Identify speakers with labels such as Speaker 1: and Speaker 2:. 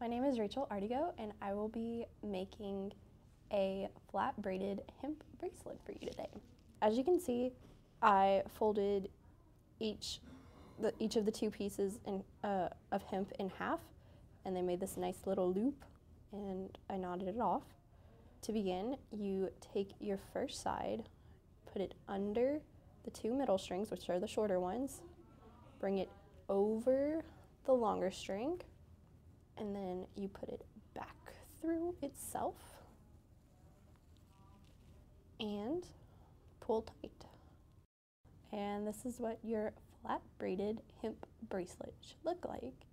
Speaker 1: My name is Rachel Artigo, and I will be making a flat braided hemp bracelet for you today. As you can see, I folded each of the two pieces of hemp in half, and they made this nice little loop, and I knotted it off. To begin, you take your first side, put it under the two middle strings, which are the shorter ones, bring it over the longer string, and then you put it back through itself and pull tight. And this is what your flat braided hemp bracelet should look like.